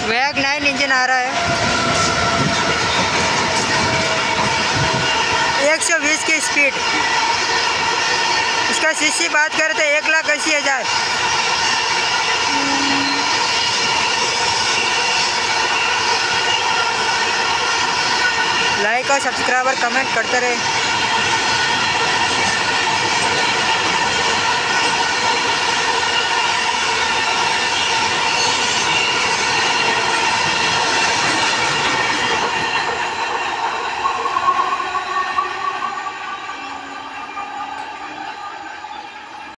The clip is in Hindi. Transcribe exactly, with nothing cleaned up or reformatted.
वैग नाइन इंजन आ रहा है, एक सौ बीस की स्पीड। इसका सीसी बात करें तो एक लाख अस्सी हज़ार। लाइक और सब्सक्राइबर कमेंट करते रहे।